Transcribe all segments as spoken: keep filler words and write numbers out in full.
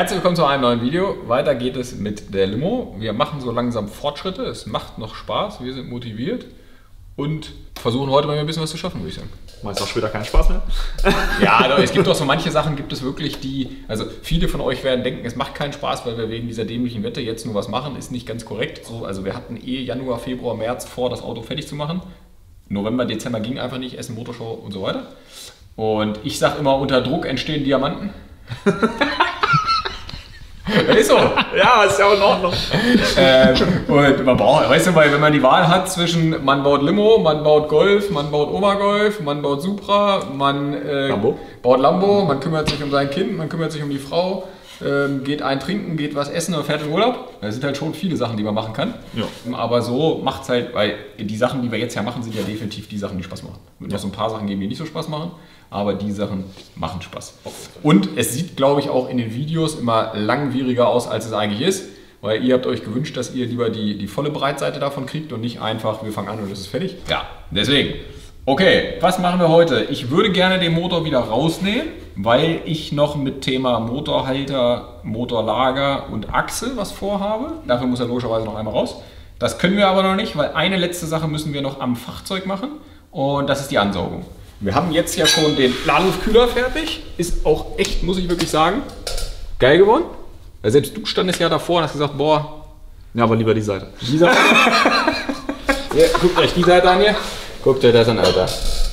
Herzlich willkommen zu einem neuen Video. Weiter geht es mit der Limo. Wir machen so langsam Fortschritte. Es macht noch Spaß. Wir sind motiviert und versuchen heute mal ein bisschen was zu schaffen, würde ich sagen. Meinst du auch später keinen Spaß mehr? Ja, es gibt auch so manche Sachen, gibt es wirklich, die, also viele von euch werden denken, es macht keinen Spaß, weil wir wegen dieser dämlichen Wette jetzt nur was machen, ist nicht ganz korrekt. So, also wir hatten eh Januar, Februar, März vor, das Auto fertig zu machen. November, Dezember ging einfach nicht, Essen, Motorshow und so weiter. Und ich sage immer, unter Druck entstehen Diamanten. Das ist so. Ja, ist ja auch in Ordnung. ähm, und man braucht, weißt du, weil wenn man die Wahl hat zwischen man baut Limo, man baut Golf, man baut Obergolf, man baut Supra, man äh, Lambo. baut Lambo, man kümmert sich um sein Kind, man kümmert sich um die Frau, ähm, geht ein trinken, geht was essen oder fährt in Urlaub. Das sind halt schon viele Sachen, die man machen kann. Ja. Aber so macht es halt, weil die Sachen, die wir jetzt ja machen, sind ja definitiv die Sachen, die Spaß machen. Es wird noch so ein paar Sachen geben, die nicht so Spaß machen. Aber die Sachen machen Spaß. Und es sieht, glaube ich, auch in den Videos immer langwieriger aus, als es eigentlich ist. Weil ihr habt euch gewünscht, dass ihr lieber die, die volle Breitseite davon kriegt und nicht einfach, wir fangen an und es ist fertig. Ja, deswegen. Okay, was machen wir heute? Ich würde gerne den Motor wieder rausnehmen, weil ich noch mit Thema Motorhalter, Motorlager und Achse was vorhabe. Dafür muss er logischerweise noch einmal raus. Das können wir aber noch nicht, weil eine letzte Sache müssen wir noch am Fahrzeug machen. Und das ist die Ansaugung. Wir haben jetzt ja schon den Ladeluftkühler fertig. Ist auch echt, muss ich wirklich sagen, geil geworden. Weil selbst du standest ja davor und hast gesagt, boah. Ja, aber lieber die Seite. Die Seite? Ja, guckt euch die Seite an hier. Guckt euch das an, Alter.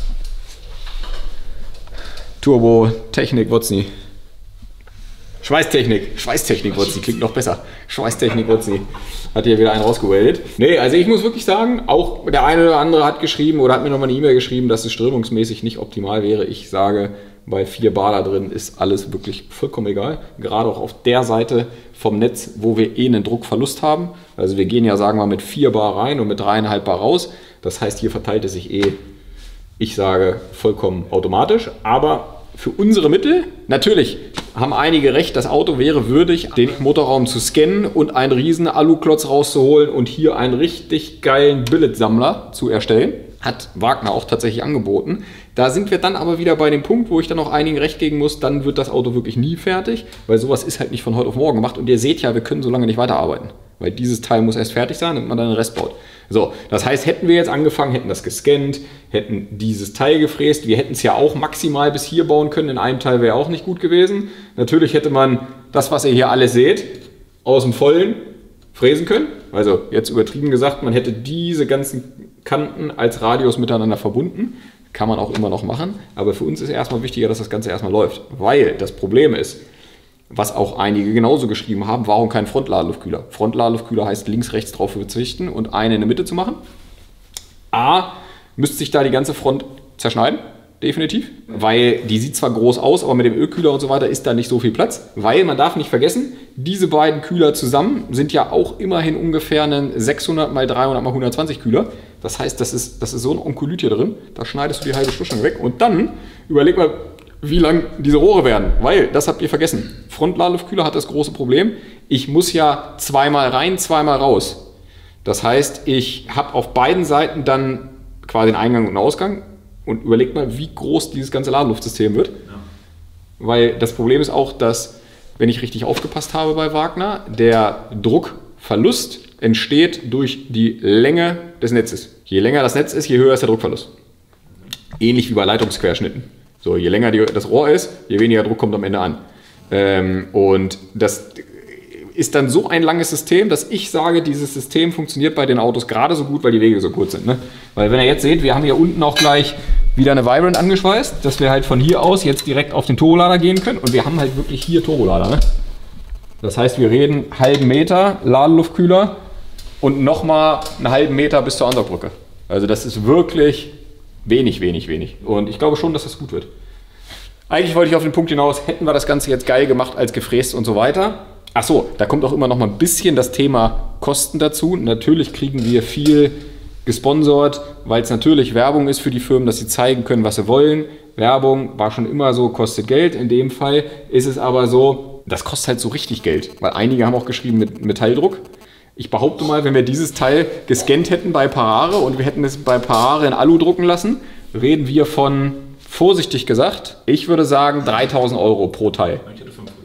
Turbo, Technik, Wotzni. Schweißtechnik, Schweißtechnik, Wotzni, klingt noch besser. Schweißtechnik, Wotzni. Hat hier wieder einen rausgewählt. Nee, also ich muss wirklich sagen, auch der eine oder andere hat geschrieben oder hat mir nochmal eine E-Mail geschrieben, dass es strömungsmäßig nicht optimal wäre. Ich sage, bei vier Bar da drin ist alles wirklich vollkommen egal. Gerade auch auf der Seite vom Netz, wo wir eh einen Druckverlust haben. Also wir gehen ja, sagen wir mal, mit vier Bar rein und mit dreieinhalb Bar raus. Das heißt, hier verteilt es sich eh, ich sage, vollkommen automatisch. Aber für unsere Mittel, natürlich haben einige recht, das Auto wäre würdig, den Motorraum zu scannen und einen riesen Aluklotz rauszuholen und hier einen richtig geilen Billetsammler zu erstellen. Hat Wagner auch tatsächlich angeboten. Da sind wir dann aber wieder bei dem Punkt, wo ich dann auch einigen recht geben muss, dann wird das Auto wirklich nie fertig, weil sowas ist halt nicht von heute auf morgen gemacht. Und ihr seht ja, wir können so lange nicht weiterarbeiten, weil dieses Teil muss erst fertig sein und man dann den Rest baut. So, das heißt, hätten wir jetzt angefangen, hätten das gescannt, hätten dieses Teil gefräst, wir hätten es ja auch maximal bis hier bauen können, in einem Teil wäre auch nicht gut gewesen. Natürlich hätte man das, was ihr hier alles seht, aus dem Vollen fräsen können. Also jetzt übertrieben gesagt, man hätte diese ganzen Kanten als Radius miteinander verbunden. Kann man auch immer noch machen, aber für uns ist erstmal wichtiger, dass das Ganze erstmal läuft, weil das Problem ist, was auch einige genauso geschrieben haben, warum kein Frontladeluftkühler? Frontladeluftkühler heißt links, rechts drauf verzichten und eine in der Mitte zu machen. A, müsste sich da die ganze Front zerschneiden, definitiv, weil die sieht zwar groß aus, aber mit dem Ölkühler und so weiter ist da nicht so viel Platz, weil man darf nicht vergessen, diese beiden Kühler zusammen sind ja auch immerhin ungefähr ein sechshundert mal dreihundert mal hundertzwanzig Kühler. Das heißt, das ist, das ist so ein Onkolyt hier drin, da schneidest du die halbe Stoßstange weg und dann überleg mal, wie lang diese Rohre werden, weil, das habt ihr vergessen, Frontladeluftkühler hat das große Problem, ich muss ja zweimal rein, zweimal raus. Das heißt, ich habe auf beiden Seiten dann quasi einen Eingang und einen Ausgang und überlegt mal, wie groß dieses ganze Ladeluftsystem wird. Ja. Weil das Problem ist auch, dass, wenn ich richtig aufgepasst habe bei Wagner, der Druckverlust entsteht durch die Länge des Netzes. Je länger das Netz ist, je höher ist der Druckverlust. Ähnlich wie bei Leitungsquerschnitten. So, je länger die, das Rohr ist, je weniger Druck kommt am Ende an. Ähm, und das ist dann so ein langes System, dass ich sage, dieses System funktioniert bei den Autos gerade so gut, weil die Wege so kurz sind. Ne? Weil wenn ihr jetzt seht, wir haben hier unten auch gleich wieder eine Vibrant angeschweißt, dass wir halt von hier aus jetzt direkt auf den Turbolader gehen können. Und wir haben halt wirklich hier Turbolader. Ne? Das heißt, wir reden halben Meter Ladeluftkühler und nochmal einen halben Meter bis zur Ansaugbrücke. Also das ist wirklich wenig, wenig, wenig. Und ich glaube schon, dass das gut wird. Eigentlich wollte ich auf den Punkt hinaus, hätten wir das Ganze jetzt geil gemacht als gefräst und so weiter. Ach so, da kommt auch immer noch mal ein bisschen das Thema Kosten dazu. Natürlich kriegen wir viel gesponsert, weil es natürlich Werbung ist für die Firmen, dass sie zeigen können, was sie wollen. Werbung war schon immer so, kostet Geld. In dem Fall ist es aber so, das kostet halt so richtig Geld. Weil einige haben auch geschrieben mit Metalldruck. Ich behaupte mal, wenn wir dieses Teil gescannt hätten bei Parare und wir hätten es bei Parare in Alu drucken lassen, reden wir von, vorsichtig gesagt, ich würde sagen dreitausend Euro pro Teil.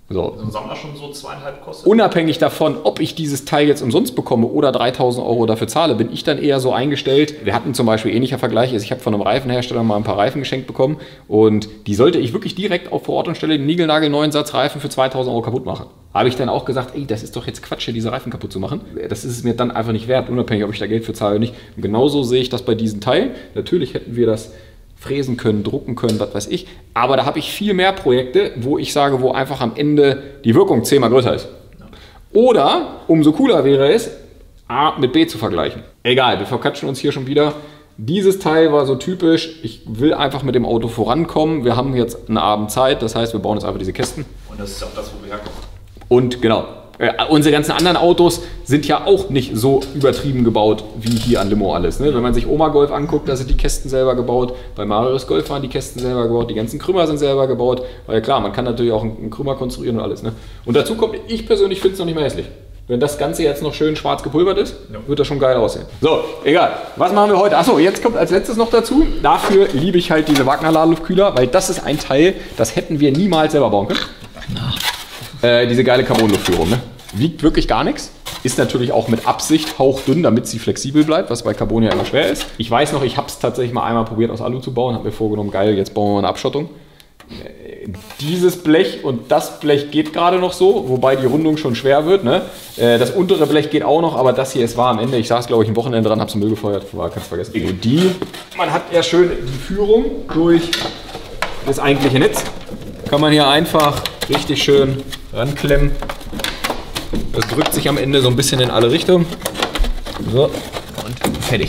So. So ein Sammler schon so zweieinhalb kostet? Unabhängig davon, ob ich dieses Teil jetzt umsonst bekomme oder dreitausend Euro dafür zahle, bin ich dann eher so eingestellt. Wir hatten zum Beispiel ähnlicher Vergleich, also ich habe von einem Reifenhersteller mal ein paar Reifen geschenkt bekommen und die sollte ich wirklich direkt auf vor Ort und Stelle den niegelnagelneuen Satz Reifen für zweitausend Euro kaputt machen. Habe ich dann auch gesagt, ey, das ist doch jetzt Quatsch, hier diese Reifen kaputt zu machen. Das ist es mir dann einfach nicht wert, unabhängig, ob ich da Geld für zahle oder nicht. Und genauso sehe ich das bei diesen Teilen. Natürlich hätten wir das fräsen können, drucken können, was weiß ich. Aber da habe ich viel mehr Projekte, wo ich sage, wo einfach am Ende die Wirkung zehnmal größer ist. Oder, umso cooler wäre es, A mit B zu vergleichen. Egal, wir verquatschen uns hier schon wieder. Dieses Teil war so typisch, ich will einfach mit dem Auto vorankommen. Wir haben jetzt einen Abend Zeit, das heißt, wir bauen jetzt einfach diese Kästen. Und das ist auch das, wo wir herkommen. Und genau, äh, unsere ganzen anderen Autos sind ja auch nicht so übertrieben gebaut wie hier an Limo alles. Ne? Wenn man sich Oma Golf anguckt, da sind die Kästen selber gebaut. Bei Marius Golf waren die Kästen selber gebaut. Die ganzen Krümmer sind selber gebaut. Weil klar, man kann natürlich auch einen Krümmer konstruieren und alles. Ne? Und dazu kommt, ich persönlich finde es noch nicht mehr hässlich. Wenn das Ganze jetzt noch schön schwarz gepulvert ist, ja, wird das schon geil aussehen. So, egal. Was machen wir heute? Achso, jetzt kommt als letztes noch dazu. Dafür liebe ich halt diese Wagner-Ladeluftkühler, weil das ist ein Teil, das hätten wir niemals selber bauen können. Äh, diese geile Carbon-Luftführung. Ne? Wiegt wirklich gar nichts. Ist natürlich auch mit Absicht hauchdünn, damit sie flexibel bleibt, was bei Carbon ja immer schwer ist. Ich weiß noch, ich habe es tatsächlich mal einmal probiert aus Alu zu bauen, habe mir vorgenommen, geil, jetzt bauen wir mal eine Abschottung. Äh, dieses Blech und das Blech geht gerade noch so, wobei die Rundung schon schwer wird. Ne? Äh, das untere Blech geht auch noch, aber das hier ist warm am Ende. Ich saß, glaube ich, ein Wochenende dran, habe es im Müll gefeuert, war, kannst du vergessen. Und die, man hat ja schön die Führung durch das eigentliche Netz. Kann man hier einfach richtig schön ranklemmen. Das drückt sich am Ende so ein bisschen in alle Richtungen. So, und fertig.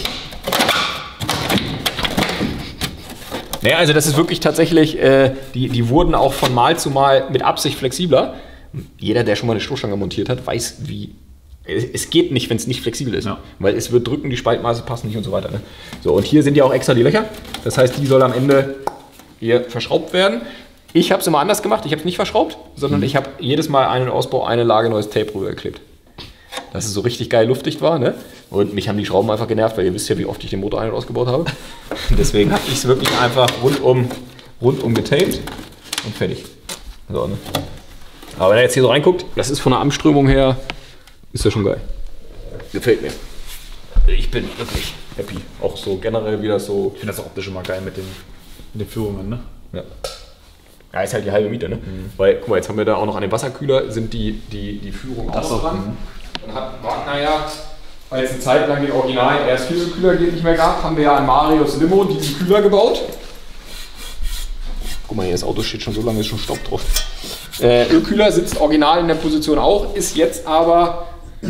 Naja, also das ist wirklich tatsächlich, äh, die, die wurden auch von Mal zu Mal mit Absicht flexibler. Jeder, der schon mal eine Stoßstange montiert hat, weiß, wie... Es, es geht nicht, wenn es nicht flexibel ist. Ja. Weil es wird drücken, die Spaltmaße passen nicht und so weiter. Ne? So, und hier sind ja auch extra die Löcher. Das heißt, die soll am Ende hier verschraubt werden. Ich habe es immer anders gemacht, ich habe es nicht verschraubt, sondern ich habe jedes Mal einen Ausbau, eine Lage neues Tape rübergeklebt. Dass es so richtig geil luftdicht war. Ne? Und mich haben die Schrauben einfach genervt, weil ihr wisst ja, wie oft ich den Motor ein- und ausgebaut habe. Deswegen habe ich es wirklich einfach rundum, rundum getaped und fertig. So, ne? Aber wenn er jetzt hier so reinguckt, das ist von der Anströmung her, ist ja schon geil. Gefällt mir. Ich bin wirklich happy. Auch so generell, wie das so... Ich finde das auch optisch immer geil mit den, mit den Führungen, ne? Ja. Ja, ist halt die halbe Miete, ne? Mhm. Weil, guck mal, jetzt haben wir da auch noch an dem Wasserkühler, sind die, die, die Führung auch noch dran. Dann hat Wagner ja, weil jetzt eine Zeit lang den Original R S vier Kühler nicht mehr gab, haben wir ja an Marius Limo diesen Kühler gebaut. Guck mal, hier das Auto steht schon so lange, ist schon Staub drauf. Äh, Ölkühler sitzt original in der Position auch, ist jetzt aber,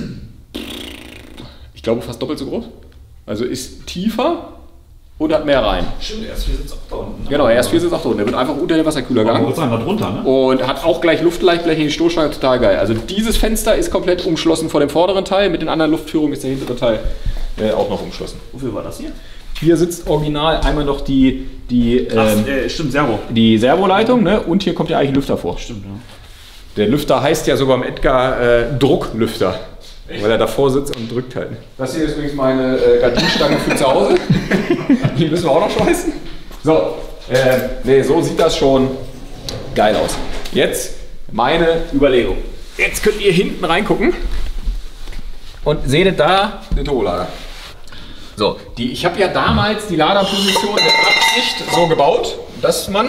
ich glaube, fast doppelt so groß. Also ist tiefer und hat mehr rein. Stimmt, der R S vier sitzt auch da unten. Ne? Genau, der R S vier sitzt auch da unten. Der wird einfach unter den Wasserkühler gegangen. Da drunter, ne? Und hat auch gleich Luftleitbleche in die Stoßstange, total geil. Also dieses Fenster ist komplett umschlossen vor dem vorderen Teil. Mit den anderen Luftführungen ist der hintere Teil äh, auch noch umschlossen. Wofür war das hier? Hier sitzt original einmal noch die, die, Ach, ähm, äh, stimmt, Servo. die Servoleitung, ne? Und hier kommt ja eigentlich ein Lüfter vor. Stimmt, ja. Der Lüfter heißt ja sogar im Edgar äh, Drucklüfter. Echt? Weil er davor sitzt und drückt halt. Das hier ist übrigens meine äh, Gardinenstange für zu Hause. Die müssen wir auch noch schweißen. So, äh, nee, so sieht das schon geil aus. Jetzt meine Überlegung. Jetzt könnt ihr hinten reingucken und seht da eine Turbolader. So, die, ich habe ja damals die Laderposition mit Absicht so gebaut, dass man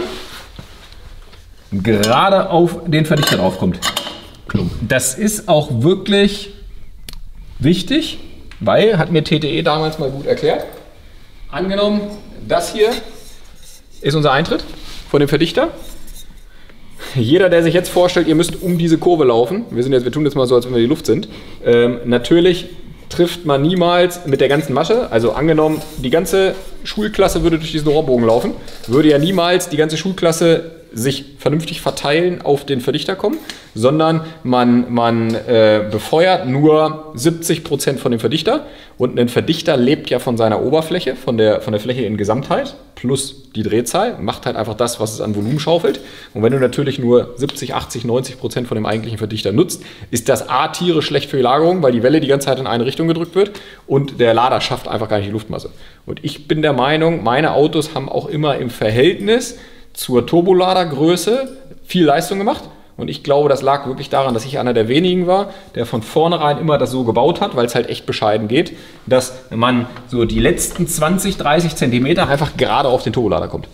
gerade auf den Verdichter draufkommt. Das ist auch wirklich wichtig, weil, hat mir T T E damals mal gut erklärt, angenommen, das hier ist unser Eintritt von dem Verdichter. Jeder, der sich jetzt vorstellt, ihr müsst um diese Kurve laufen, wir, sind jetzt, wir tun jetzt mal so, als wenn wir die Luft sind, ähm, natürlich trifft man niemals mit der ganzen Masche, also angenommen, die ganze Schulklasse würde durch diesen Rohrbogen laufen, würde ja niemals die ganze Schulklasse sich vernünftig verteilen auf den Verdichter kommen, sondern man, man äh, befeuert nur siebzig Prozent von dem Verdichter und ein Verdichter lebt ja von seiner Oberfläche, von der, von der Fläche in Gesamtheit plus die Drehzahl, macht halt einfach das, was es an Volumen schaufelt. Und wenn du natürlich nur siebzig, achtzig, neunzig Prozent von dem eigentlichen Verdichter nutzt, ist das A, tierisch schlecht für die Lagerung, weil die Welle die ganze Zeit in eine Richtung gedrückt wird und der Lader schafft einfach gar nicht die Luftmasse. Und ich bin der Meinung, meine Autos haben auch immer im Verhältnis zur Turboladergröße viel Leistung gemacht Und ich glaube, das lag wirklich daran, dass ich einer der wenigen war, der von vornherein immer das so gebaut hat, weil es halt echt bescheiden geht, dass man so die letzten zwanzig, dreißig Zentimeter einfach gerade auf den Turbolader kommt.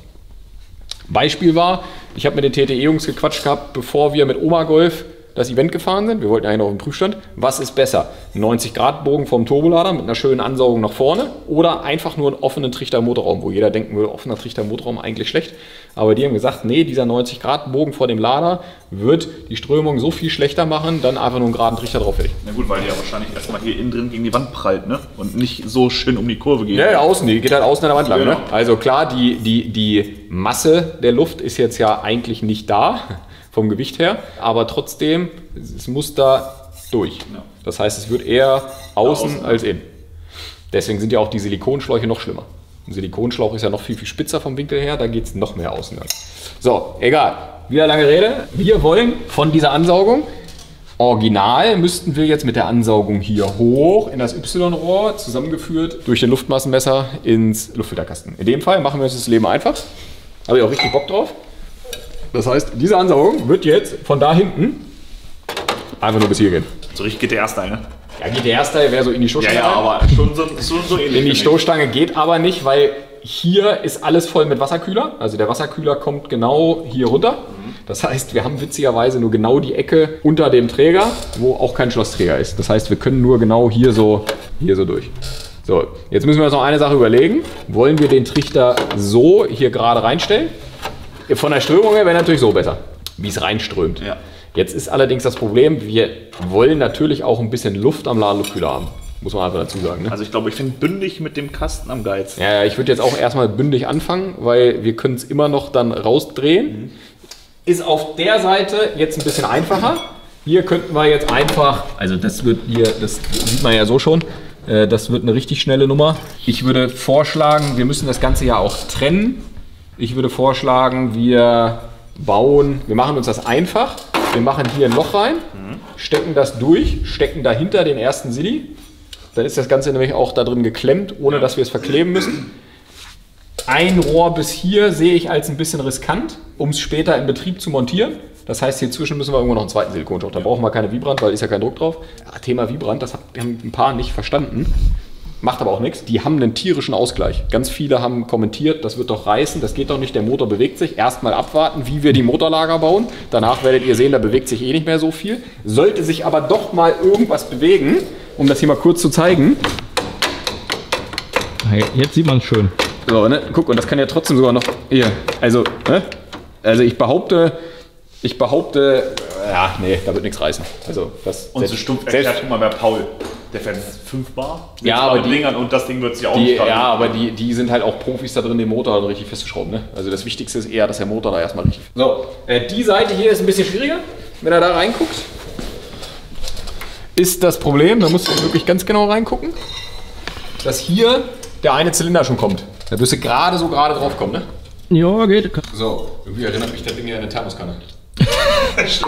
Beispiel war, ich habe mit den T T E-Jungs gequatscht gehabt, bevor wir mit Oma Golf das Event gefahren sind. Wir wollten eigentlich noch auf den Prüfstand. Was ist besser? neunzig Grad Bogen vom Turbolader mit einer schönen Ansaugung nach vorne oder einfach nur einen offenen Trichter im Motorraum, wo jeder denken würde, offener Trichter im Motorraum eigentlich schlecht. Aber die haben gesagt, nee, dieser neunzig Grad Bogen vor dem Lader wird die Strömung so viel schlechter machen, dann einfach nur einen geraden Trichter drauf fertig. Na gut, weil die ja wahrscheinlich erstmal hier innen drin gegen die Wand prallt, ne? Und nicht so schön um die Kurve geht. Ja, ja, außen, die geht halt außen an der Wand lang. Genau. Ne? Also klar, die, die, die Masse der Luft ist jetzt ja eigentlich nicht da, vom Gewicht her, aber trotzdem, es muss da durch. Ja. Das heißt, es wird eher außen, außen als innen. Deswegen sind ja auch die Silikonschläuche noch schlimmer. Ein Silikonschlauch ist ja noch viel, viel spitzer vom Winkel her, da geht es noch mehr außen lang. So, egal. Wieder lange Rede. Wir wollen von dieser Ansaugung, original müssten wir jetzt mit der Ansaugung hier hoch in das Y-Rohr, zusammengeführt durch den Luftmassenmesser ins Luftfilterkasten. In dem Fall machen wir uns das Leben einfach. Habe ich auch richtig Bock drauf. Das heißt, diese Ansaugung wird jetzt von da hinten einfach nur bis hier gehen. So richtig geht der erste ne? Ja, geht der erste, wäre so in die Stoßstange. Ja, ja, aber schon so, so, so ähnlich. In die Stoßstange geht aber nicht, weil hier ist alles voll mit Wasserkühler. Also der Wasserkühler kommt genau hier runter. Das heißt, wir haben witzigerweise nur genau die Ecke unter dem Träger, wo auch kein Schlossträger ist. Das heißt, wir können nur genau hier so, hier so durch. So, jetzt müssen wir uns noch eine Sache überlegen. Wollen wir den Trichter so hier gerade reinstellen? Von der Strömung her wäre natürlich so besser, wie es reinströmt. Ja. Jetzt ist allerdings das Problem, wir wollen natürlich auch ein bisschen Luft am Ladeluftkühler haben. Muss man einfach dazu sagen. Ne? Also ich glaube, ich finde bündig mit dem Kasten am geilsten. Ja, ja, ich würde jetzt auch erstmal bündig anfangen, weil wir können es immer noch dann rausdrehen. Mhm. Ist auf der Seite jetzt ein bisschen einfacher. Hier könnten wir jetzt einfach, also das wird hier, das sieht man ja so schon, äh, das wird eine richtig schnelle Nummer. Ich würde vorschlagen, wir müssen das Ganze ja auch trennen. Ich würde vorschlagen, wir bauen, wir machen uns das einfach. Wir machen hier ein Loch rein, stecken das durch, stecken dahinter den ersten Silly. Dann ist das Ganze nämlich auch da drin geklemmt, ohne dass wir es verkleben müssen. Ein Rohr bis hier sehe ich als ein bisschen riskant, um es später im Betrieb zu montieren. Das heißt, hier zwischen müssen wir irgendwo noch einen zweiten Silikonschlauch. Da brauchen wir keine Vibrant, weil ist ja kein Druck drauf. Ja, Thema Vibrant, das haben ein paar nicht verstanden. Macht aber auch nichts. Die haben einen tierischen Ausgleich. Ganz viele haben kommentiert, das wird doch reißen, das geht doch nicht, der Motor bewegt sich. Erstmal abwarten, wie wir die Motorlager bauen. Danach werdet ihr sehen, da bewegt sich eh nicht mehr so viel. Sollte sich aber doch mal irgendwas bewegen, um das hier mal kurz zu zeigen. Jetzt sieht man es schön. So, ne? Guck, und das kann ja trotzdem sogar noch hier. Also, ne? Also ich behaupte, ich behaupte, ja, nee, da wird nichts reißen. Also das Und so stumpf erklärt, guck mal bei Paul. Der fährt fünf Bar ja, aber die, Dingern und das Ding wird sich auch die, nicht halten. Ja, aber die, die sind halt auch Profis da drin, den Motor dann richtig festzuschrauben. Ne? Also das Wichtigste ist eher, dass der Motor da erstmal richtig... So, äh, die Seite hier ist ein bisschen schwieriger, wenn er da reinguckt. Ist das Problem, da musst du wirklich ganz genau reingucken, dass hier der eine Zylinder schon kommt. Da wirst du gerade so gerade drauf kommen, ne? Ja, geht. So, irgendwie erinnert mich der Ding ja an eine Thermoskanne. Stimmt.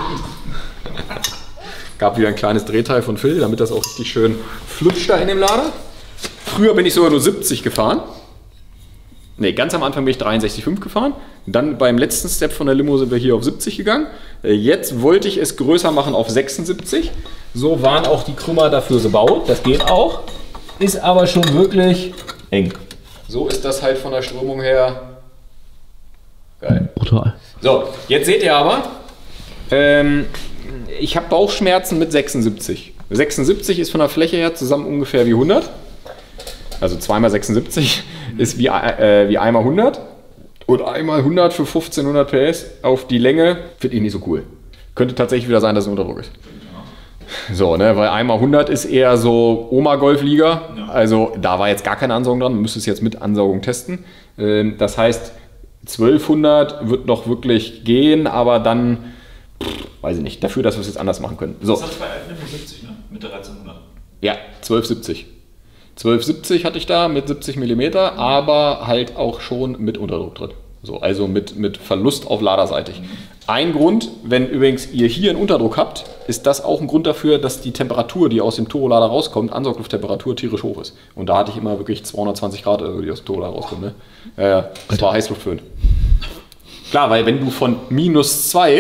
Gab wieder ein kleines Drehteil von Phil, damit das auch richtig schön flutscht da in dem Lader. Früher bin ich sogar nur siebzig gefahren. Ne, ganz am Anfang bin ich dreiundsechzig Komma fünf gefahren. Dann beim letzten Step von der Limo sind wir hier auf siebzig gegangen. Jetzt wollte ich es größer machen auf sechsundsiebzig. So waren auch die Krümmer dafür gebaut. Das geht auch. Ist aber schon wirklich eng. So ist das halt von der Strömung her geil. Brutal. So, jetzt seht ihr aber, ähm, ich habe Bauchschmerzen mit sechsundsiebzig. sechsundsiebzig ist von der Fläche her zusammen ungefähr wie hundert. Also zwei mal sechsundsiebzig ist wie, äh, wie einmal hundert. Und einmal hundert für fünfzehnhundert P S auf die Länge finde ich nicht so cool. Könnte tatsächlich wieder sein, dass es ein Unterdruck ist. So, ne, weil einmal hundert ist eher so Oma-Golfliga. Ja. Also da war jetzt gar keine Ansaugung dran. Man müsste es jetzt mit Ansaugung testen. Ähm, das heißt, zwölfhundert wird noch wirklich gehen, aber dann, pff, weiß ich nicht, dafür, dass wir es jetzt anders machen können. So. Das hat bei Alten siebzig, ne? Mit dreizehnhundert. Ja, zwölf siebzig. zwölf siebzig hatte ich da mit siebzig Millimeter, mhm. aber halt auch schon mit Unterdruck drin. So, also mit, mit Verlust auf laderseitig. Mhm. Ein Grund, wenn übrigens ihr hier einen Unterdruck habt, ist das auch ein Grund dafür, dass die Temperatur, die aus dem Turbolader rauskommt, Ansauglufttemperatur tierisch hoch ist. Und da hatte ich immer wirklich zweihundertzwanzig Grad, die aus dem Turbolader rauskommen. Ne? Äh, das war Heißluftföhn. Klar, weil wenn du von minus zwei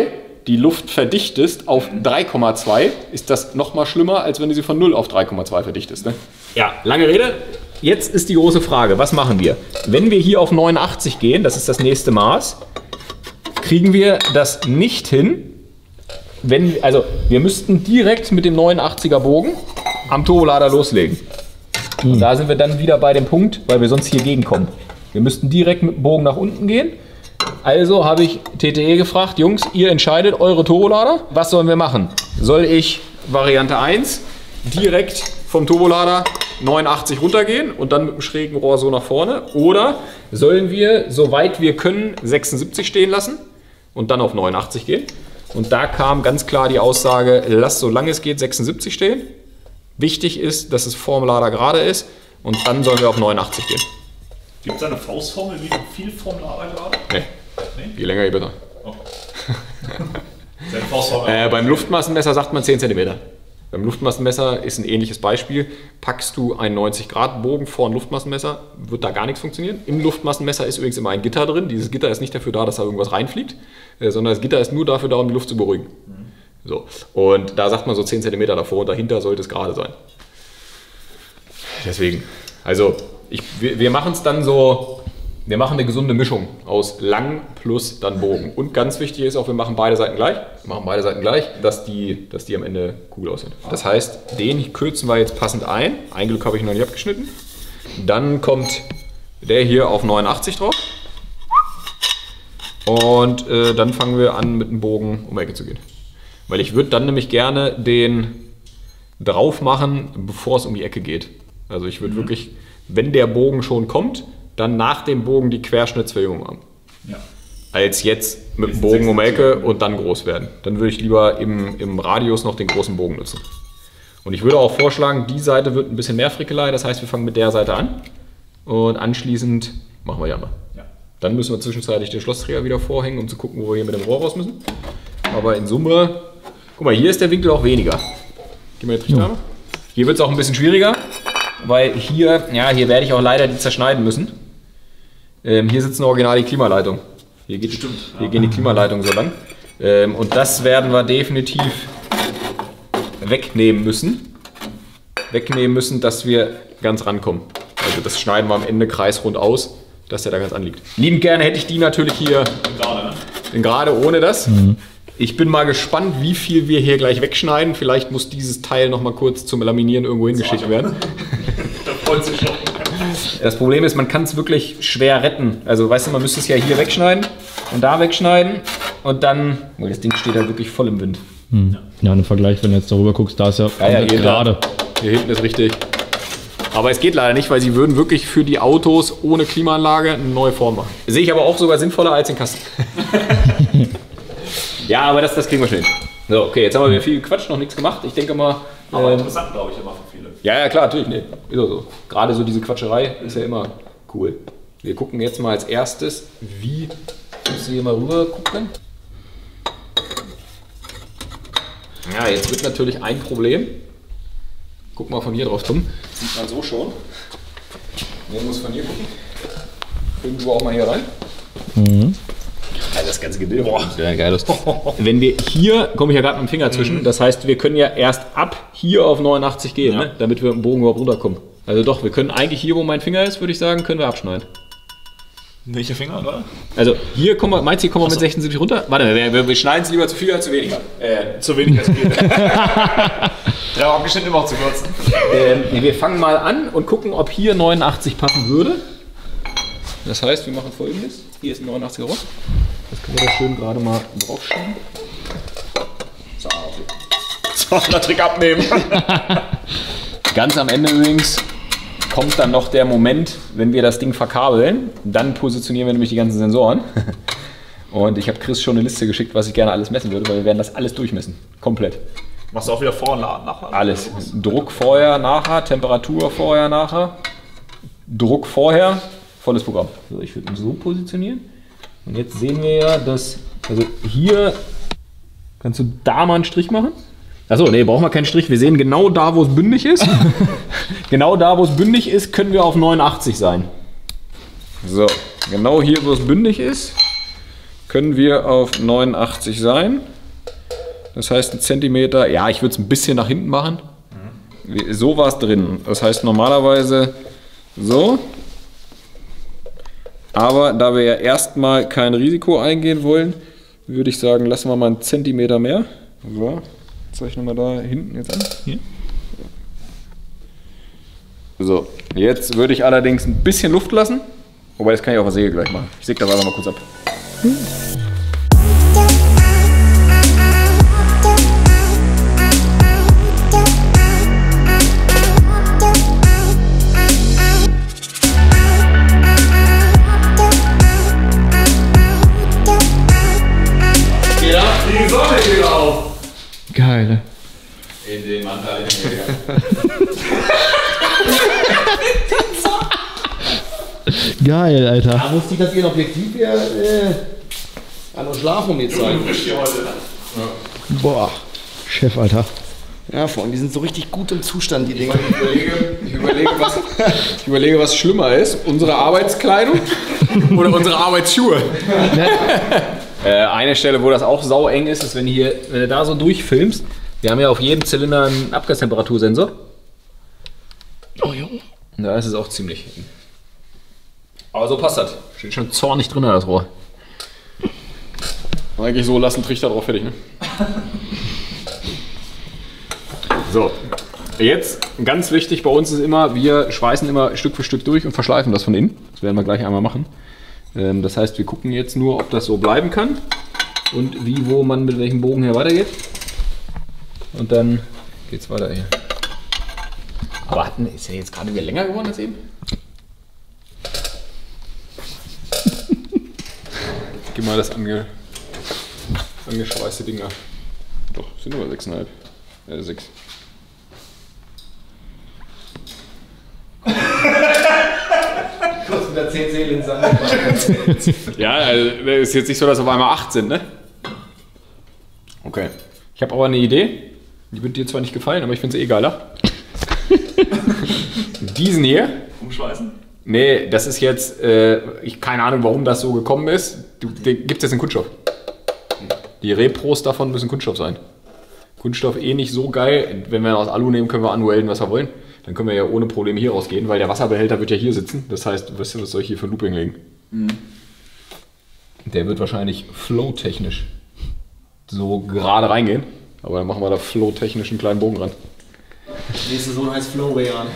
die Luft verdichtest auf drei Komma zwei, ist das noch mal schlimmer, als wenn du sie von null auf drei Komma zwei verdichtest. Ne? Ja, lange Rede. Jetzt ist die große Frage, was machen wir? Wenn wir hier auf neunundachtzig gehen, das ist das nächste Maß, kriegen wir das nicht hin. Wenn, also wir müssten direkt mit dem neunundachtziger Bogen am Turbolader loslegen. Mhm. Und da sind wir dann wieder bei dem Punkt, weil wir sonst hier gegenkommen. Wir müssten direkt mit dem Bogen nach unten gehen. Also habe ich T T E gefragt, Jungs, ihr entscheidet eure Turbolader. Was sollen wir machen? Soll ich Variante eins direkt vom Turbolader neunundachtzig runtergehen und dann mit dem schrägen Rohr so nach vorne? Oder sollen wir, soweit wir können, sechsundsiebzig stehen lassen und dann auf neunundachtzig gehen? Und da kam ganz klar die Aussage, lass solange es geht sechsundsiebzig stehen. Wichtig ist, dass es vorm Lader gerade ist und dann sollen wir auf neunundachtzig gehen. Gibt es eine Faustformel, wie viel vorm Lader gerade? Nee. nee. Je länger, je besser. Oh. Faustformel äh, beim Luftmassenmesser sagt man zehn Zentimeter. Beim Luftmassenmesser ist ein ähnliches Beispiel. Packst du einen neunzig Grad Bogen vor ein Luftmassenmesser, wird da gar nichts funktionieren. Im Luftmassenmesser ist übrigens immer ein Gitter drin. Dieses Gitter ist nicht dafür da, dass da irgendwas reinfliegt, äh, sondern das Gitter ist nur dafür da, um die Luft zu beruhigen. Mhm. So. Und da sagt man so zehn Zentimeter davor und dahinter sollte es gerade sein. Deswegen, also ich, wir, wir machen es dann so, wir machen eine gesunde Mischung aus lang plus dann Bogen. Und ganz wichtig ist auch, wir machen beide Seiten gleich. Wir machen beide Seiten gleich, dass die, dass die am Ende cool aussehen. Das heißt, den kürzen wir jetzt passend ein. Ein Glück habe ich noch nicht abgeschnitten. Dann kommt der hier auf neunundachtzig drauf. Und äh, dann fangen wir an, mit dem Bogen um die Ecke zu gehen. Weil ich würde dann nämlich gerne den drauf machen, bevor es um die Ecke geht. Also ich würde mhm. wirklich, wenn der Bogen schon kommt, dann nach dem Bogen die Querschnittsverjüngung machen. Ja. Als jetzt mit dem Bogen um die Ecke und dann groß werden. Dann würde ich lieber im, im Radius noch den großen Bogen nutzen. Und ich würde auch vorschlagen, die Seite wird ein bisschen mehr Frickelei, das heißt, wir fangen mit der Seite an und anschließend machen wir die andere. Ja. Dann müssen wir zwischenzeitlich den Schlossträger wieder vorhängen, um zu gucken, wo wir hier mit dem Rohr raus müssen. Aber in Summe, guck mal, hier ist der Winkel auch weniger. Gehen wir jetzt Richtnahme. Ja. Hier wird es auch ein bisschen schwieriger, weil hier, ja, hier werde ich auch leider die zerschneiden müssen. Ähm, hier sitzt eine original die Klimaleitung. Hier, geht, Stimmt, hier ja. gehen die Klimaleitungen so lang. Ähm, und das werden wir definitiv wegnehmen müssen. Wegnehmen müssen, dass wir ganz rankommen. Also das schneiden wir am Ende kreisrund aus, dass der da ganz anliegt. Liebend gerne hätte ich die natürlich hier gerade, ne? Gerade ohne das. Mhm. Ich bin mal gespannt, wie viel wir hier gleich wegschneiden. Vielleicht muss dieses Teil noch mal kurz zum Laminieren irgendwo hingeschickt werden. Das Problem ist, man kann es wirklich schwer retten. Also weißt du, man müsste es ja hier wegschneiden und da wegschneiden und dann, oh, das Ding steht da wirklich voll im Wind. Hm. Ja, im Vergleich, wenn du jetzt darüber guckst, da ist ja, ja, ja hier gerade. Hier hinten ist richtig. Aber es geht leider nicht, weil sie würden wirklich für die Autos ohne Klimaanlage eine neue Form machen. Sehe ich aber auch sogar sinnvoller als den Kasten. Ja, aber das, das kriegen wir schnell. So, okay, jetzt haben wir viel Quatsch, noch nichts gemacht. Ich denke mal. Aber ähm, interessant, glaube ich, immer für viele. Ja, ja, klar, natürlich. Nee, ist auch so. Gerade so diese Quatscherei ist ja immer cool. Wir gucken jetzt mal als erstes, wie. Musst du hier mal rüber gucken? Ja, jetzt wird natürlich ein Problem. Guck mal von hier drauf, Tom. Sieht man so schon. Der muss von hier gucken. Irgendwo auch mal hier rein. Mhm. Also das ganze Gebilde. Boah, sieht ja geil aus. Wenn wir hier, komme ich ja gerade mit dem Finger zwischen, mhm. das heißt, wir können ja erst ab hier auf neunundachtzig gehen, ja. ne? Damit wir mit dem Bogen überhaupt runterkommen. Also doch, wir können eigentlich hier, wo mein Finger ist, würde ich sagen, können wir abschneiden. Welcher Finger, oder? Also hier kommen wir, meinst du, hier kommen wir mit sechsundsiebzig runter? Warte, wir, wir, wir schneiden es lieber zu viel als zu weniger. Äh, zu wenig als viel. Drei abgeschnitten immer auch zu kurz. Ähm, wir fangen mal an und gucken, ob hier neunundachtzig passen würde. Das heißt, wir machen Folgendes. Hier ist ein neunundachtziger Rohr. Das können wir da schön gerade mal draufschieben. So, zweihundert abnehmen. Ganz am Ende übrigens kommt dann noch der Moment, wenn wir das Ding verkabeln. Dann positionieren wir nämlich die ganzen Sensoren. Und ich habe Chris schon eine Liste geschickt, was ich gerne alles messen würde, weil wir werden das alles durchmessen. Komplett. Machst du auch wieder vor und nachher? Alles. Druck vorher, nachher, Temperatur vorher, nachher. Druck vorher, volles Programm. So, ich würde ihn so positionieren. Und jetzt sehen wir ja, dass, also hier kannst du da mal einen Strich machen. Achso, nee, brauchen wir keinen Strich. Wir sehen genau da, wo es bündig ist. Genau da, wo es bündig ist, können wir auf neunundachtzig sein. So, genau hier, wo es bündig ist, können wir auf neunundachtzig sein. Das heißt ein Zentimeter, ja, ich würde es ein bisschen nach hinten machen. Mhm. So war es drin. Das heißt normalerweise so. Aber da wir ja erstmal kein Risiko eingehen wollen, würde ich sagen, lassen wir mal einen Zentimeter mehr. So, zeichnen wir da hinten jetzt an. Hier. So, jetzt würde ich allerdings ein bisschen Luft lassen. Wobei, das kann ich auf der Säge gleich machen. Ich säge das einfach mal kurz ab. Hm. Die Sonne geht auf! Geil. In den Mantel. Geil, Alter. Da musste ich das hier ein Objektiv hier äh, an den Schlafraum jetzt zeigen. Boah. Chef, Alter. Ja, vor allem, die sind so richtig gut im Zustand, die Dinger. Ich überlege, ich überlege, was, ich überlege, was schlimmer ist. Unsere Arbeitskleidung oder unsere Arbeitsschuhe. äh, eine Stelle, wo das auch saueng ist, ist, wenn, hier, wenn du da so durchfilmst. Wir haben ja auf jedem Zylinder einen Abgastemperatursensor. Oh, jo. Und da ist es auch ziemlich. Aber so passt das. Steht schon zornig drin, das Rohr. Eigentlich so lassen Trichter drauf, fertig, ne? So, jetzt ganz wichtig bei uns ist immer, wir schweißen immer Stück für Stück durch und verschleifen das von innen. Das werden wir gleich einmal machen. Ähm, das heißt, wir gucken jetzt nur, ob das so bleiben kann und wie, wo man mit welchem Bogen her weitergeht. Und dann geht's weiter hier. Aber hatten, ist ja jetzt gerade wieder länger geworden als eben? Gib mal das ange, angeschweißte Dinger. Doch, sind nur sechs Komma fünf. Äh, sechs. Kostet wieder zehn Seelen Ja, also, ist jetzt nicht so, dass auf einmal acht sind, ne? Okay. Ich habe aber eine Idee. Die wird dir zwar nicht gefallen, aber ich finde sie eh geiler. Diesen hier. Umschweißen? Nee, das ist jetzt, äh, ich keine Ahnung, warum das so gekommen ist. Du, gibt es jetzt in Kunststoff. Die Repros davon müssen Kunststoff sein. Kunststoff eh nicht so geil. Wenn wir aus Alu nehmen, können wir anwelden, was wir wollen. Dann können wir ja ohne Probleme hier rausgehen, weil der Wasserbehälter wird ja hier sitzen. Das heißt, was soll ich hier für ein Looping legen? Mhm. Der wird wahrscheinlich flow-technisch so gerade reingehen. Aber dann machen wir da flow-technisch einen kleinen Bogen ran. Nächster Sohn heißt Flowway an.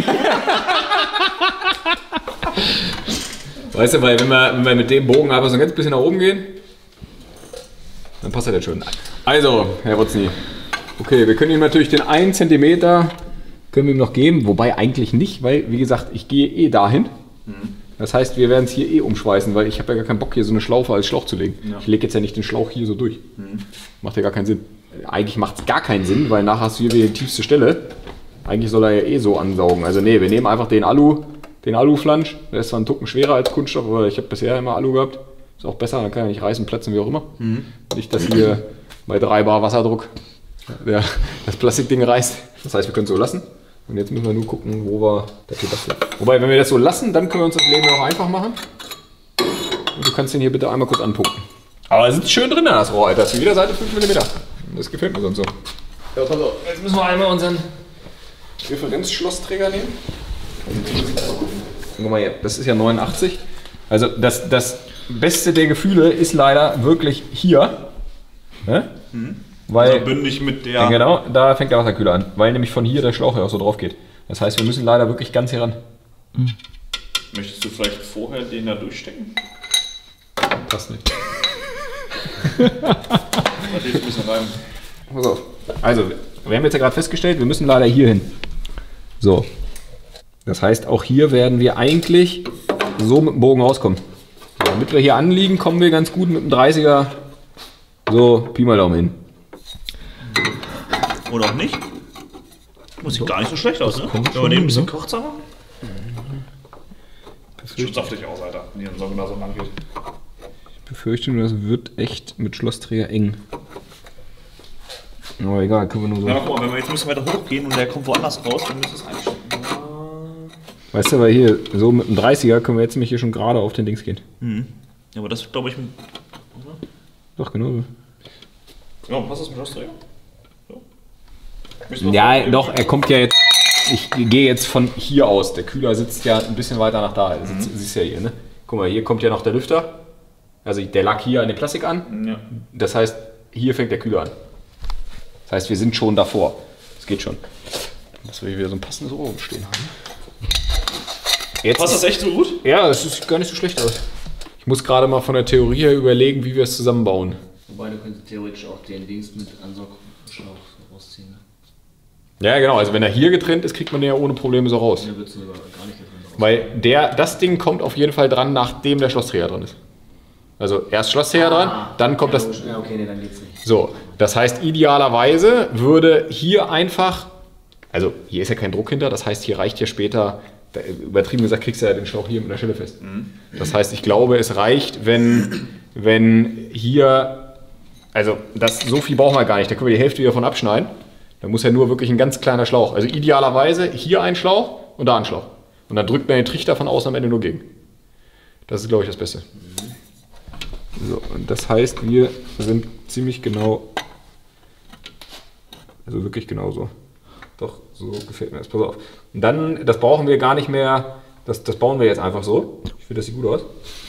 Weißt du, weil wenn wir, wenn wir mit dem Bogen einfach so ein ganz bisschen nach oben gehen, dann passt das jetzt schon. Also, Herr Wotzny, okay, wir können ihm natürlich den einen Zentimeter können wir ihm noch geben, wobei eigentlich nicht, weil, wie gesagt, ich gehe eh dahin. Das heißt, wir werden es hier eh umschweißen, weil ich habe ja gar keinen Bock, hier so eine Schlaufe als Schlauch zu legen. Ja. Ich lege jetzt ja nicht den Schlauch hier so durch. Mhm. Macht ja gar keinen Sinn. Eigentlich macht es gar keinen Sinn, weil nachher hast du hier wieder die tiefste Stelle. Eigentlich soll er ja eh so ansaugen. Also nee, wir nehmen einfach den Alu, den Alu-Flansch. Der ist zwar ein Tucken schwerer als Kunststoff, aber ich habe bisher immer Alu gehabt. Ist auch besser, dann kann er nicht reißen, platzen, wie auch immer. Mhm. Nicht, dass hier bei drei Bar Wasserdruck der, das Plastikding reißt. Das heißt, wir können es so lassen. Und jetzt müssen wir nur gucken, wo wir das hier basteln. Wobei, wenn wir das so lassen, dann können wir uns das Leben auch einfach machen. Und du kannst den hier bitte einmal kurz anpunkten. Aber es sitzt schön drin, das Rohr, Alter. Das ist für jeder Seite fünf Millimeter. Das gefällt mir sonst so. Ja, pass auf. Jetzt müssen wir einmal unseren Referenzschlossträger nehmen. Guck mal hier, das ist ja neunundachtzig. Also das, das Beste der Gefühle ist leider wirklich hier. Ne? Mhm. Weil, also bündig mit der... Ja, genau, da fängt der Wasserkühler an. Weil nämlich von hier der Schlauch ja auch so drauf geht. Das heißt, wir müssen leider wirklich ganz hier ran. Mhm. Möchtest du vielleicht vorher den da durchstecken? Passt nicht. Ein bisschen rein. Pass auf. Also, wir haben jetzt ja gerade festgestellt, wir müssen leider hier hin. So. Das heißt, auch hier werden wir eigentlich so mit dem Bogen rauskommen. Damit wir hier anliegen, kommen wir ganz gut mit dem dreißiger so Pi mal Daumen hin. Oder auch nicht. Das sieht gar nicht so schlecht aus, ne? Wenn wir den ein bisschen kürzer machen. Sieht saftig aus, Alter. Wenn die so genau so lang geht. Ich befürchte nur, das wird echt mit Schlossträger eng. Aber egal, können wir nur so. Ja, guck mal, wenn wir jetzt ein bisschen weiter hochgehen und der kommt woanders raus, dann müsste es einstellen. Weißt du, weil hier, so mit dem dreißiger können wir jetzt nämlich hier schon gerade auf den Dings gehen. Mhm. Ja, aber das glaube ich mit. Oder? Doch, genau so. Ja, passt das mit Schlossträger? So. Ja, doch, er kommt ja jetzt. Ich gehe jetzt von hier aus. Der Kühler sitzt ja ein bisschen weiter nach da. Das mhm. siehst du ja hier, ne? Guck mal, hier kommt ja noch der Lüfter. Also der lag hier an dem Plastik an. Ja. Das heißt, hier fängt der Kühler an. Das heißt, wir sind schon davor. Das geht schon. Dass wir hier wieder so ein passendes Rohr stehen haben. Jetzt passt das echt so gut? Ja, es sieht gar nicht so schlecht aus. Ich muss gerade mal von der Theorie her überlegen, wie wir es zusammenbauen. Wobei du könntest theoretisch auch den Dings mit Ansaugschlauch rausziehen. Ne? Ja, genau. Also wenn er hier getrennt ist, kriegt man den ja ohne Probleme so raus. Ja, wird's aber gar nicht getrennt raus. Weil der, das Ding kommt auf jeden Fall dran, nachdem der Schlossträger dran ist. Also erst Schlossträger Ah, dran, dann kommt ja, das... Ja, okay, nee, dann geht's nicht. So, das heißt idealerweise würde hier einfach... Also hier ist ja kein Druck hinter, das heißt hier reicht ja später... Übertrieben gesagt kriegst du ja den Schlauch hier mit einer Schelle fest. Mhm. Das heißt, ich glaube, es reicht, wenn, wenn hier... Also das, so viel brauchen wir gar nicht, da können wir die Hälfte wieder von abschneiden. Da muss ja nur wirklich ein ganz kleiner Schlauch. Also idealerweise hier ein Schlauch und da ein Schlauch. Und dann drückt man den Trichter von außen am Ende nur gegen. Das ist, glaube ich, das Beste. So, und das heißt, wir sind ziemlich genau, also wirklich genau so. Doch, so gefällt mir das. Pass auf. Und dann, das brauchen wir gar nicht mehr, das, das bauen wir jetzt einfach so. Ich finde, das sieht gut aus.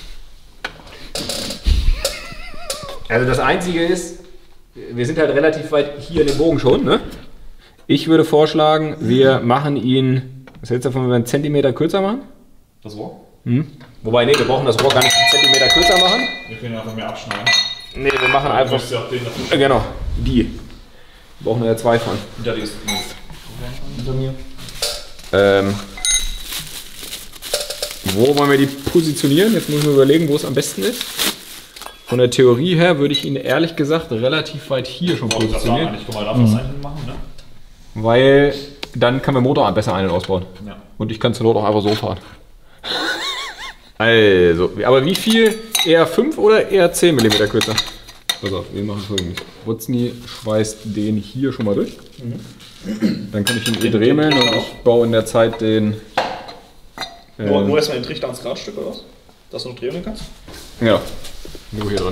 Also das Einzige ist, wir sind halt relativ weit hier in dem Bogen schon, ne? Ich würde vorschlagen, wir machen ihn, was hältst du davon, wenn wir einen Zentimeter kürzer machen? Das Rohr? Hm? Wobei, nee, wir brauchen das Rohr gar nicht einen Zentimeter kürzer machen. Wir können ja einfach mehr abschneiden. Nee, wir machen einfach... Ja auch den dafür. Genau, die. Wir brauchen ja zwei von. Ja, die ist Hinter mir. Ähm, wo wollen wir die positionieren? Jetzt müssen wir überlegen, wo es am besten ist. Von der Theorie her würde ich ihn ehrlich gesagt relativ weit hier schon positionieren. Ich kann mal da was mhm. machen, ne? Weil dann kann der Motor besser ein- und ausbauen. Ja. Und ich kann zur Not auch einfach so fahren. Also, aber wie viel? Eher fünf oder eher zehn Millimeter kürzer? Pass auf, wir machen folgendes. Wozny schweißt den hier schon mal durch. Mhm. Dann kann ich ihn eh drehen und ich baue in der Zeit den... Ähm, nur, nur erstmal den Trichter ans Gradstück oder was? Dass du noch drehen kannst? Ja, nur hier drin.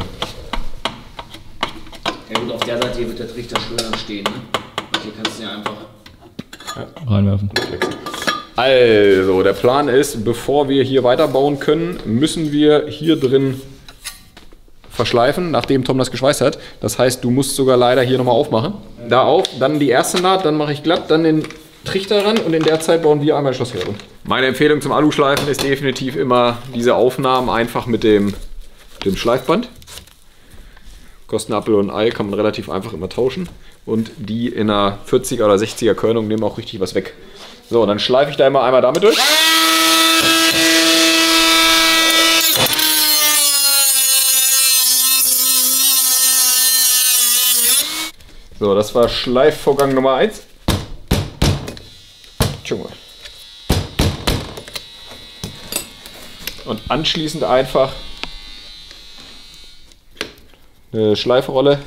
Ja gut, auf der Seite hier wird der Trichter schöner stehen, ne? Hier kannst du ja einfach Ja. Reinwerfen. Also, der Plan ist, bevor wir hier weiterbauen können, müssen wir hier drin verschleifen, nachdem Tom das geschweißt hat. Das heißt, du musst sogar leider hier nochmal aufmachen. Da auf, dann die erste Naht, dann mache ich glatt, dann den Trichter ran und in der Zeit bauen wir einmal das Schloss hier drin. Meine Empfehlung zum Aluschleifen ist definitiv immer diese Aufnahmen einfach mit dem, dem Schleifband. Kosten Apfel und Ei, kann man relativ einfach immer tauschen. Und die in einer vierziger oder sechziger Körnung nehmen auch richtig was weg. So, dann schleife ich da immer einmal damit durch. So, das war Schleifvorgang Nummer eins. Junge. Und anschließend einfach eine Schleifrolle.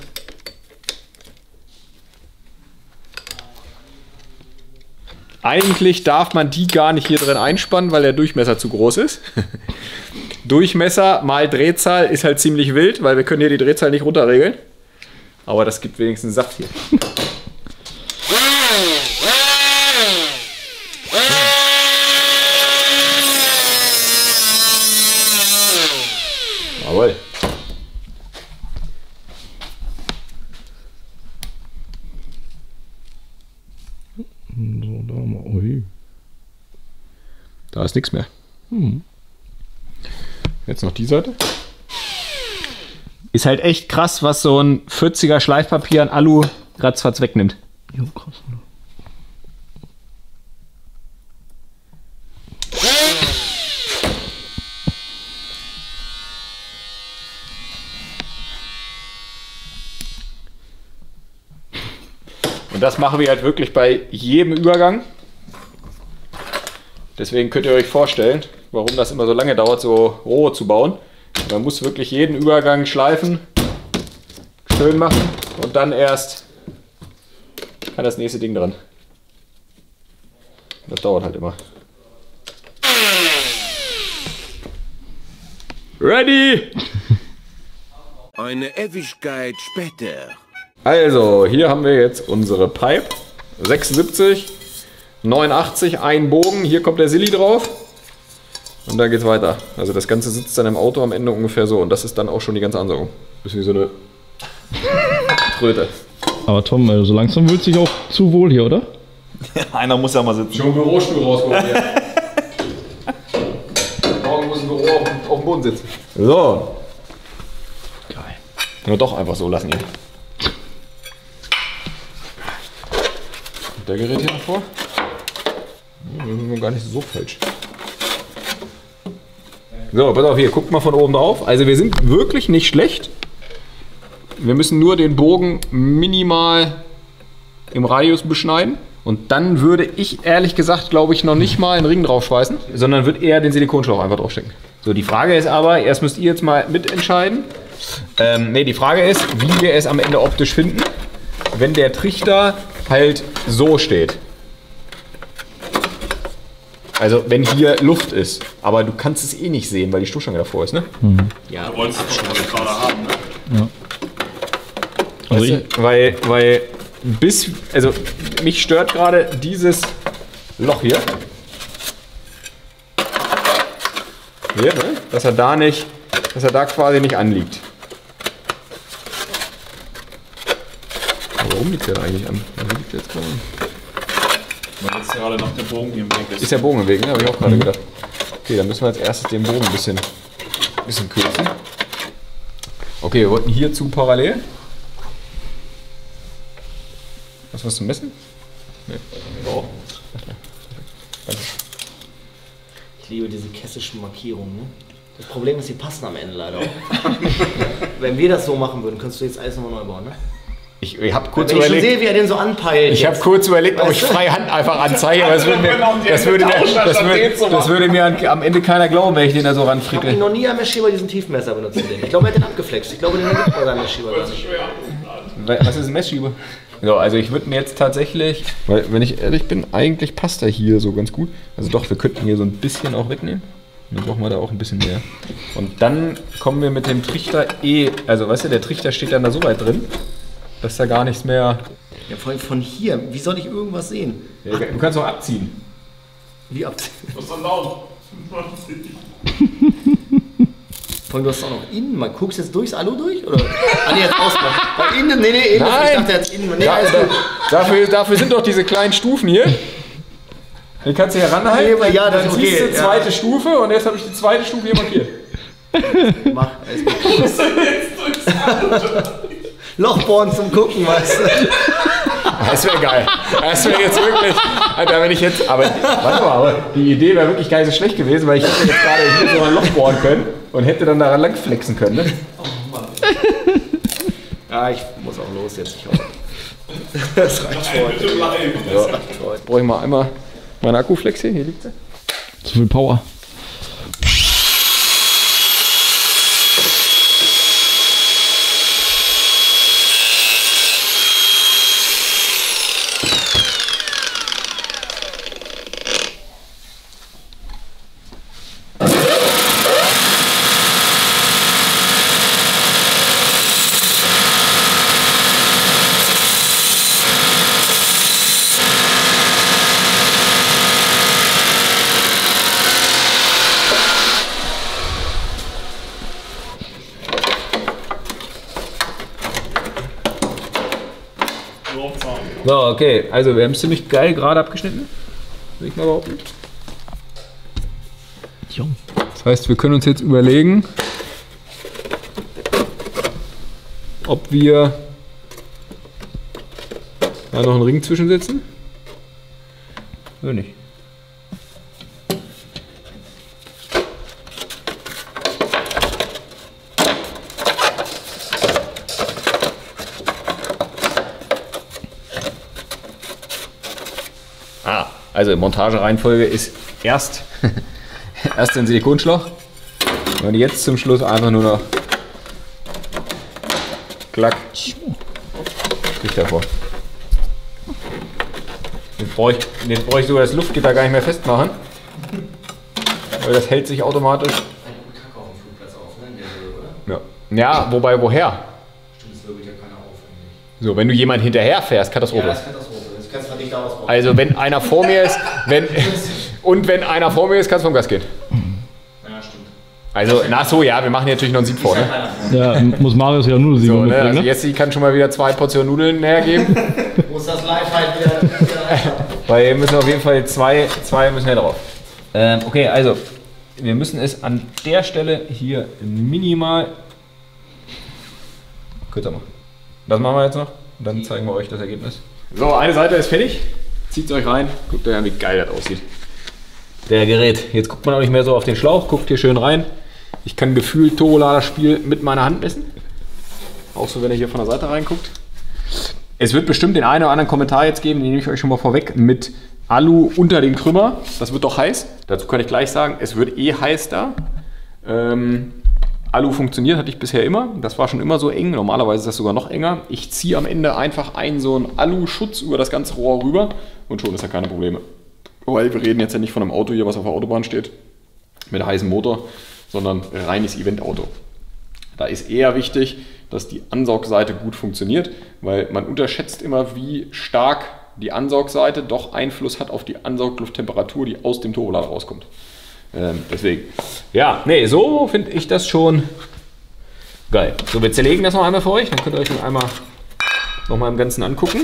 Eigentlich darf man die gar nicht hier drin einspannen, weil der Durchmesser zu groß ist. Durchmesser mal Drehzahl ist halt ziemlich wild, weil wir können hier die Drehzahl nicht runterregeln. Aber das gibt wenigstens Saft hier. Jawohl. So, da mal. Ui. Da ist nichts mehr. Hm. Jetzt noch die Seite. Ist halt echt krass, was so ein vierziger Schleifpapier an Alu ratzfatz wegnimmt. Jo, krass. Ne? Und das machen wir halt wirklich bei jedem Übergang. Deswegen könnt ihr euch vorstellen, warum das immer so lange dauert, so Rohre zu bauen. Man muss wirklich jeden Übergang schleifen, schön machen und dann erst kann das nächste Ding dran. Das dauert halt immer. Ready! Eine Ewigkeit später. Also, hier haben wir jetzt unsere Pipe. sechsundsiebzig, neunundachtzig, ein Bogen. Hier kommt der Silly drauf. Und dann geht's weiter. Also das Ganze sitzt dann im Auto am Ende ungefähr so. Und das ist dann auch schon die ganze Ansaugung. Bisschen wie so eine Tröte. Aber Tom, also so langsam wird sich auch zu wohl hier, oder? Ja, einer muss ja mal sitzen. Schon ein Bürostuhl rausgeholt hier. Morgen muss ein Büro auf, auf dem Boden sitzen. So. Geil. Nur doch einfach so lassen hier. Und der Gerät hier noch vor. Das ist gar nicht so falsch. So, pass auf hier, guckt mal von oben drauf. Also wir sind wirklich nicht schlecht. Wir müssen nur den Bogen minimal im Radius beschneiden. Und dann würde ich ehrlich gesagt, glaube ich, noch nicht mal einen Ring drauf schweißen, sondern würde eher den Silikonschlauch einfach draufstecken. So, die Frage ist aber, erst müsst ihr jetzt mal mitentscheiden. Ähm, ne, die Frage ist, wie wir es am Ende optisch finden, wenn der Trichter halt so steht. Also wenn hier Luft ist, aber du kannst es eh nicht sehen, weil die Stoßstange davor ist, ne? Mhm. Ja, Du wolltest es doch gerade haben, ne? Ja. Also Weißt ich, du, weil, weil bis, also mich stört gerade dieses Loch hier. Hier, ne? Dass er da nicht, dass er da quasi nicht anliegt. Aber warum liegt der da eigentlich an? Warum liegt der jetzt gerade an? Weil jetzt gerade noch der Bogen hier im Weg ist. Ist der Bogen im Weg, ne? Habe ich auch gerade gedacht. Okay, dann müssen wir als erstes den Bogen ein bisschen, bisschen kürzen. Okay, wir wollten hierzu parallel. Was was zum Messen? Nee. Oh. ich liebe diese kessischen Markierungen. Ne? Das Problem ist, die passen am Ende leider auch. Wenn wir das so machen würden, könntest du jetzt alles nochmal neu bauen, ne? Ich, ich habe kurz Wenn ich schon überlegt. sehe, wie er den so anpeilt. Ich habe jetzt. kurz überlegt, ob ich Weißt du? freie Hand einfach anzeige, aber das würde mir, das würde mir, das würde, das würde mir an- am Ende keiner glauben, wenn ich den da so Ich habe ranfrickel. noch nie am Messschieber diesen Tiefmesser benutzt. Den. Ich glaube, er hat den abgeflext. Ich glaube, den gibt bei seinem Messschieber gar nicht. Was ist ein Messschieber? So, also ich würde mir jetzt tatsächlich, weil wenn ich ehrlich bin, eigentlich passt er hier so ganz gut. Also doch, wir könnten hier so ein bisschen auch wegnehmen. Dann brauchen wir da auch ein bisschen mehr. Und dann kommen wir mit dem Trichter eh, also weißt du, der Trichter steht dann da so weit drin, dass da gar nichts mehr... Ja, vor allem von hier. Wie soll ich irgendwas sehen? Ja, du kannst auch abziehen. Wie abziehen? Was ist denn laut? Vor allem, du hast auch noch innen. Man guckst jetzt durchs Alu durch? Oder? Ah, nee, jetzt ausmachen. Bei innen, nee, nee, innen. Nein. Ich dachte jetzt innen. Nee, Ja, alles da, gut. dafür, dafür sind doch diese kleinen Stufen hier. Die kannst du hier ranhalten. Nee, aber ja, das dann ist ziehst okay, du die ja. zweite Stufe und jetzt habe ich die zweite Stufe hier markiert. Mach, alles gut. Lochbohren zum Gucken, weißt du. Das wäre geil. Das wäre jetzt wirklich. Alter, wenn ich jetzt. Aber warte mal, aber die Idee wäre wirklich gar nicht so schlecht gewesen, weil ich hätte jetzt gerade hier so ein Loch bohren können und hätte dann daran lang flexen können. Ne? Ja, ich muss auch los jetzt. Ich hoffe. Das reicht für heute. So, brauche ich mal einmal meinen Akkuflex hier. Hier liegt sie. zu viel Power. So, okay. Also, wir haben es ziemlich geil gerade abgeschnitten. Will ich mal behaupten. Jung. Das heißt, wir können uns jetzt überlegen, ob wir da noch einen Ring zwischensetzen. Oder nicht? Ah, also Montagereihenfolge ist erst, erst den Silikonschlauch und jetzt zum Schluss einfach nur noch klack. Strich davor. Jetzt brauche ich, jetzt brauche ich sogar das Luftgitter gar nicht mehr festmachen, weil das hält sich automatisch. Ja, ja, wobei woher? Stimmt, das wirbelt ja keiner auf eigentlich. So, wenn du jemand hinterher fährst, Katastrophe. Ja, das ist Katastrophe. Das kannst du halt nicht daraus bauen. Also wenn einer vor mir ist, wenn, und wenn einer vor mir ist, kannst du vom Gas gehen. Ja, stimmt. Also, na so, ja, wir machen hier natürlich noch einen Sieg vor, ne? Ja, muss Marius ja nur sieben So, ne? mitbringen, Also ne? Jessie kann schon mal wieder zwei Portionen Nudeln näher geben. Muss das live halt wieder, wieder Weil wir müssen auf jeden Fall zwei, zwei müssen wir drauf. Ähm, okay, also, wir müssen es an der Stelle hier minimal kürzer machen. Das machen wir jetzt noch und dann zeigen wir euch das Ergebnis. So, eine Seite ist fertig. Zieht es euch rein. Guckt euch an, wie geil das aussieht. Der Gerät. Jetzt guckt man auch nicht mehr so auf den Schlauch. Guckt hier schön rein. Ich kann gefühlt Turbolader-Spiel mit meiner Hand messen. Auch so, wenn ihr hier von der Seite reinguckt. Es wird bestimmt den einen oder anderen Kommentar jetzt geben, den nehme ich euch schon mal vorweg, mit Alu unter dem Krümmer. Das wird doch heiß. Dazu kann ich gleich sagen, es wird eh heiß da. Ähm, Alu funktioniert, hatte ich bisher immer. Das war schon immer so eng. Normalerweise ist das sogar noch enger. Ich ziehe am Ende einfach einen so einen Alu-Schutz über das ganze Rohr rüber und schon ist da keine Probleme. Weil wir reden jetzt ja nicht von einem Auto hier, was auf der Autobahn steht, mit heißem Motor, sondern reines Eventauto. Da ist eher wichtig, dass die Ansaugseite gut funktioniert, weil man unterschätzt immer, wie stark die Ansaugseite doch Einfluss hat auf die Ansaugluft-Temperatur, die aus dem Turbolader rauskommt. Ähm, deswegen, ja, nee, so finde ich das schon geil. So, wir zerlegen das noch einmal für euch, dann könnt ihr euch noch einmal noch mal im Ganzen angucken.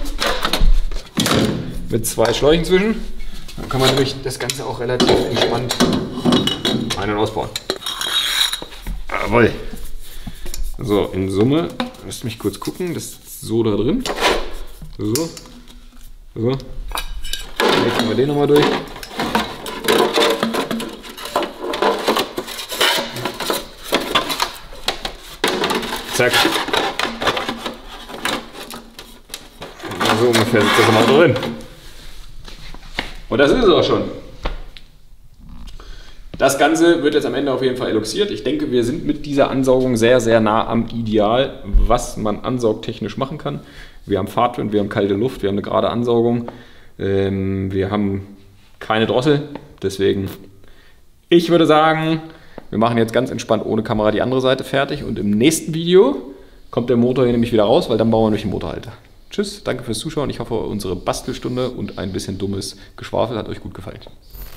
Mit zwei Schläuchen zwischen. Dann kann man nämlich das Ganze auch relativ entspannt ein- und ausbauen. Jawohl. So, in Summe, lasst mich kurz gucken, das ist so da drin. So. So. Jetzt gehen wir den nochmal durch. Zack. So ungefähr sitzt das immer drin. Und das ist es auch schon. Das Ganze wird jetzt am Ende auf jeden Fall eluxiert. Ich denke, wir sind mit dieser Ansaugung sehr, sehr nah am Ideal, was man ansaugtechnisch machen kann. Wir haben Fahrtwind, wir haben kalte Luft, wir haben eine gerade Ansaugung. Ähm, wir haben keine Drossel. Deswegen, ich würde sagen, wir machen jetzt ganz entspannt ohne Kamera die andere Seite fertig. Und im nächsten Video kommt der Motor hier nämlich wieder raus, weil dann bauen wir nämlich den Motorhalter. Tschüss, danke fürs Zuschauen. Ich hoffe, unsere Bastelstunde und ein bisschen dummes Geschwafel hat euch gut gefallen.